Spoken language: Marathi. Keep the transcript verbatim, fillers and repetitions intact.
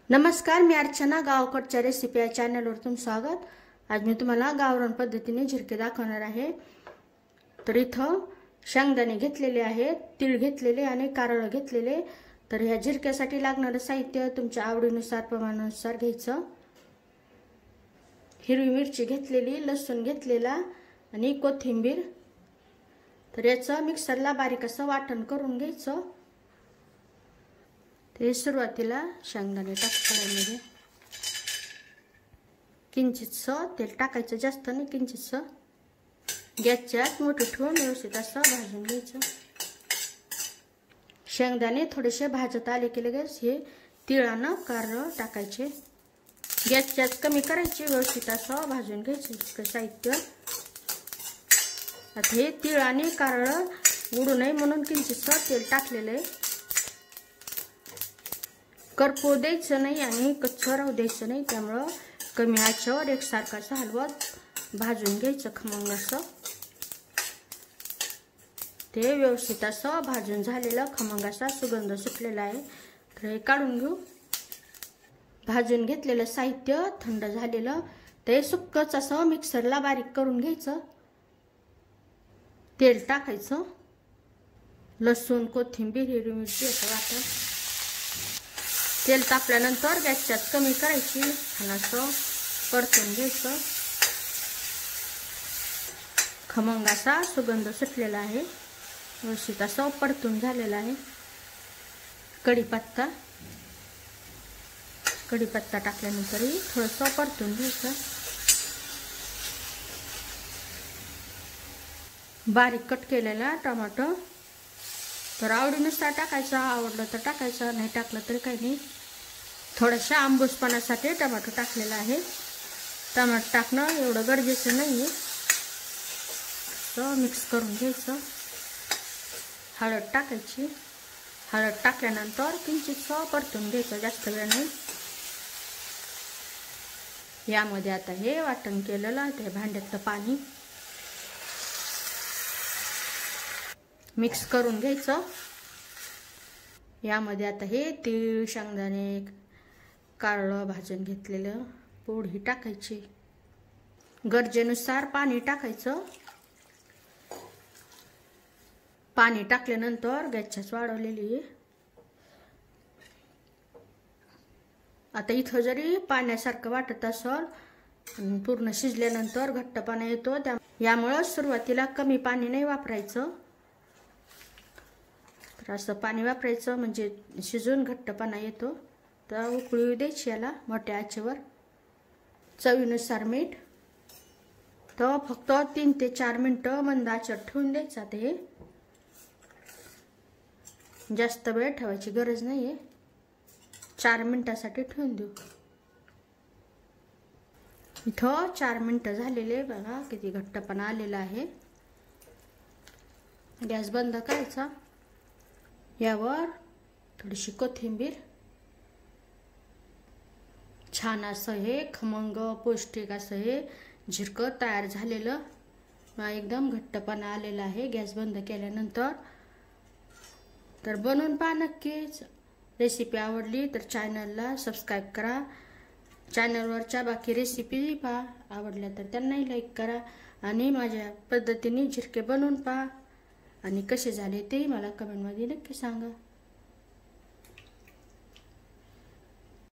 नमस्कार, मी अर्चना. गावकडच्या रेसिपी या चॅनलवर तुमचं स्वागत. आज मी तुम्हाला गावरान पद्धतीने झिरके दाखवणार आहे. तर इथं शेंगदाणे घेतलेले आहेत, तीळ घेतलेले आणि कारळ घेतलेले. तर ह्या झिरक्यासाठी लागणारं साहित्य तुमच्या आवडीनुसार प्रमाणानुसार घ्यायचं. हिरवी मिरची घेतलेली, लसूण घेतलेला आणि कोथिंबीर. तर याचं मिक्सरला बारीक असं वाटण करून घ्यायचं. ते सुरुवातीला शेंगदाणे टाकायचे, किंचितसं तेल टाकायचं, जास्त नाही, किंचितसं. गॅसच्या आत मोठं ठेवून व्यवस्थित असं भाजून घ्यायचं. शेंगदाणे थोडेसे भाजत आले की लगेच हे तिळानं कारळ टाकायचे. गॅसच्या आत कमी करायचे, व्यवस्थित असं भाजून घ्यायचे साहित्य. आता हे तीळ आणि कारळ उडू नये म्हणून किंचितसं तेल टाकलेलं आहे. करपू द्यायचं नाही आणि कच्चं राहू द्यायचं नाही, त्यामुळं कमी आचेवर एकसारखं हलवत भाजून घ्यायचं खमंग असं. ते व्यवस्थित असं भाजून झालेलं खमंग असा सुगंध सुटलेला आहे. तर हे काढून घेऊ. भाजून घेतलेलं साहित्य थंड झालेलं ते सुक्कच असं मिक्सरला बारीक करून घ्यायचं. तेल टाकायचं, लसूण, कोथिंबीर, हिरवी मिरची असं वाटण. तेल तापल्यानंतर गॅसच्या कमी करायची आणि असं परतून घ्यायचं. खमंग असा सुगंध सुटलेला आहे, व्यवस्थित असं परतून झालेला आहे. कढीपत्ता कढीपत्ता टाकल्यानंतरही थोडंसं परतून घ्यायचं. बारीक कट केलेला टोमॅटो. तर आवडीनुसार टाकायचा, आवडलं तर टाकायचं, नाही टाकलं तरी काही नाही. थोड्याशा आंबूसपणासाठी टोमॅटो टाकलेला आहे. टोमॅटो टाकणं एवढं गरजेचं नाही आहे. तर मिक्स करून घ्यायचं. हळद टाकायची. हळद टाकल्यानंतर किंचितसं परतून घ्यायचं, जास्त वेळ नाही. यामध्ये आता हे वाटण केलेलं ते भांड्यातलं पाणी मिक्स करून घ्यायचं. यामध्ये आता हे तीळ, शेंगदाणे, कारळ भाजून घेतलेलं पूड ही टाकायची. गरजेनुसार पाणी टाकायचं. पाणी टाकल्यानंतर गॅसच वाढवलेली आहे. आता इथं जरी पाण्यासारखं वाटत असेल, पूर्ण शिजल्यानंतर घट्टपणा येतो, त्या यामुळं सुरुवातीला कमी पाणी नाही वापरायचं. तर असं पाणी वापरायचं म्हणजे शिजून घट्टपणा येतो. तर उकळी द्यायची याला मोठ्या आचेवर. चवीनुसार मीठ. तर फक्त तीन ते चार मिनटं मंद आचेवर ठेवून द्यायचं. आता हे जास्त वेळ ठेवायची गरज नाही आहे, चार मिनटासाठी ठेवून देऊ. इथं चार मिनटं झालेले, बघा किती घट्टपणा आलेला आहे. गॅस बंद करायचा. यावर थोडीशी कोथिंबीर. छान असं हे खमंग पौष्टिक असं हे झिरकं तयार झालेलं, एकदम घट्टपणा आलेला आहे गॅस बंद केल्यानंतर. तर बनवून पहा नक्कीच. रेसिपी आवडली तर चॅनलला सबस्क्राईब करा. चॅनलवरच्या बाकी रेसिपी पहा, आवडल्या तर त्यांनाही लाईक करा. आणि माझ्या पद्धतीने झिरके बनवून पहा आणि कसे झाले ते मला कमेंटमध्ये नक्की सांगा.